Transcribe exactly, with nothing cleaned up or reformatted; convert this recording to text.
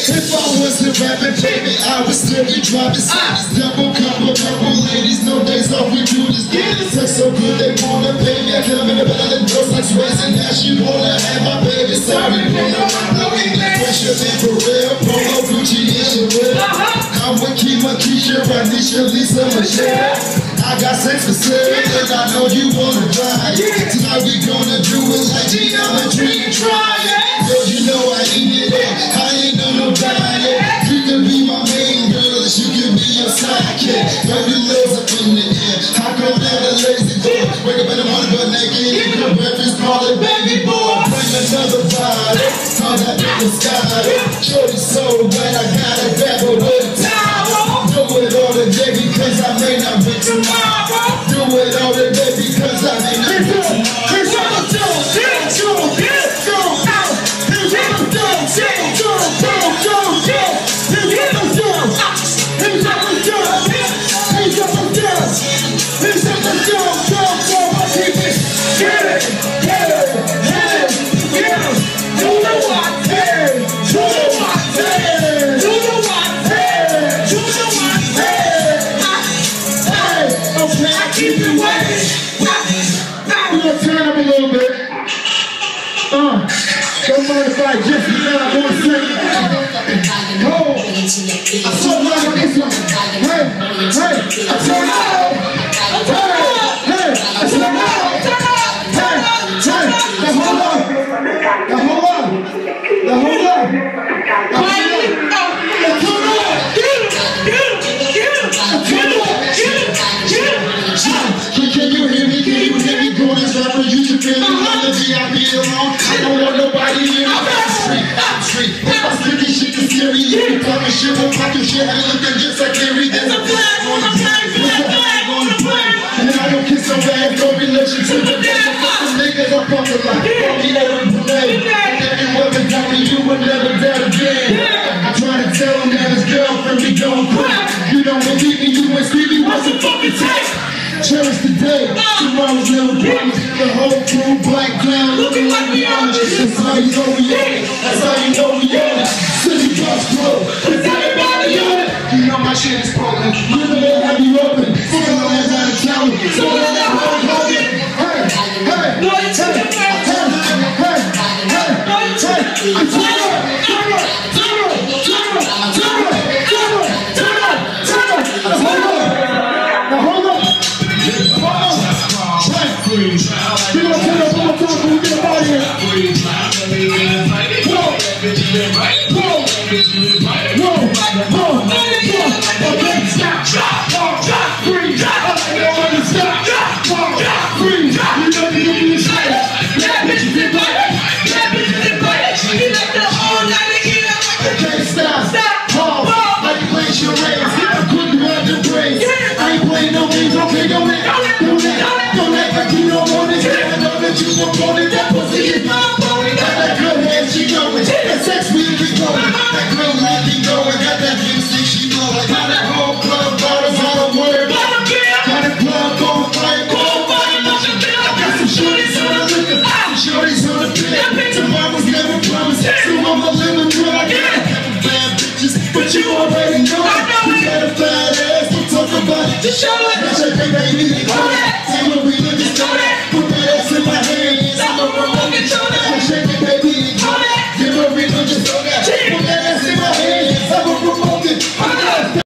If I wasn't rapping, baby, I would still be dropping songs. Double couple, couple ladies, no days off, we do this. This sex so good, they wanna pay me. I come in the bed and girls like Swayze, and now she wanna have my baby. Sorry, wanna no English pressure, then for real. Polo, Gucci, is your real. I'm with Kima, Keisha, Ranisha, Lisa, Michelle. I got sex for sale, and I know you wanna try. Tonight we gonna do it like geometry and try it. Girl, you know I eat it up, I ain't on no diet. You can be my main girl, she can be your sidekick. Baby, love's up in the air, I come down a lazy door. Wake up in the morning, butt naked, eat good breakfast, call it baby boy. Bring another body, call that nigga Sky. Shorty so bad, I gotta grab her with a towel. Do it all today because I may not be tomorrow. Do it all today because I may not be tomorrow. Here's what I'm doing, here's what I'm doing, here's what I'm doing, here's what I'm doing, here's what I'm doing, here's what I'm doing, here's what I'm doing, here's what I'm doing, here's what I'm doing, go, go, I keep it, get it, get it, get it, get it, do the what, hey, do the what, hey, do the what, hey, do the what, hey, hey, okay, I keep it waiting. We're gonna turn up a little bit. Uh, don't mind if I just get out one second. Oh, I saw right on this one. Hey, hey, I saw right. Hey, hey, I saw right. Hey, hey, now hold on. Now hold on. Now hold on. Now hold on. Now turn up. Get him, get him, get him, get him, get him, get him. Can you hear me? Can you hear me? Going as rapper, you should feel me. Let the V I P alone. I don't want nobody in the street. Street. If I stick this shit to scary, you can tell me shit won't pop your shit. I ain't looking just like Gary. There's a flag on the flag, flag on the flag. And I don't kiss so bad, no relationship. But the niggas up on the line. Call me every play. And every weapon got me, you would never dare again. I try to tell him that his girlfriend be going crack. You don't believe me, you and Stevie wasn't fucking tight. Cherish the day, tomorrow's never promised. The whole crew black down, looking like we on it. That's how you know we on it. That's how you know we on it. City Bus Club, is everybody on it? You know my shit is broken. You know that have you open. Fuck all that out of town. So let that road broken. Hey, hey, hey, hey, hey, hey, hey, hey. I turn up, turn up, turn up, turn up, turn up, turn up, turn up, turn up. Now hold up, now hold up. We're gonna turn up one more time before we get up out of here. Whoa, whoa, whoa, whoa, whoa, okay, stop, drop, drop, free, drop, everybody stop, drop, drop, free, drop, you know you can be excited. Bad bitches in play, bad bitches in play, you like the all night again, okay, stop, stop, pause, like you play charades, I couldn't run the brains, I ain't playing no games, okay, don't let, don't let, don't let, like you don't want it, I know that you don't want it, that pussy is my opponent, got that good head, she know it, that sex we be going, that girl like me going, got that music, she know it, got that whole club, bottles on the word, got a club on fire, I got some shorties on the liquor, some shorties on the bed, tomorrow's never promised, so I'ma live and do I got a couple bad bitches, but you already know it, you got a fat ass, don't talk about it, just show it, that's your baby, all that,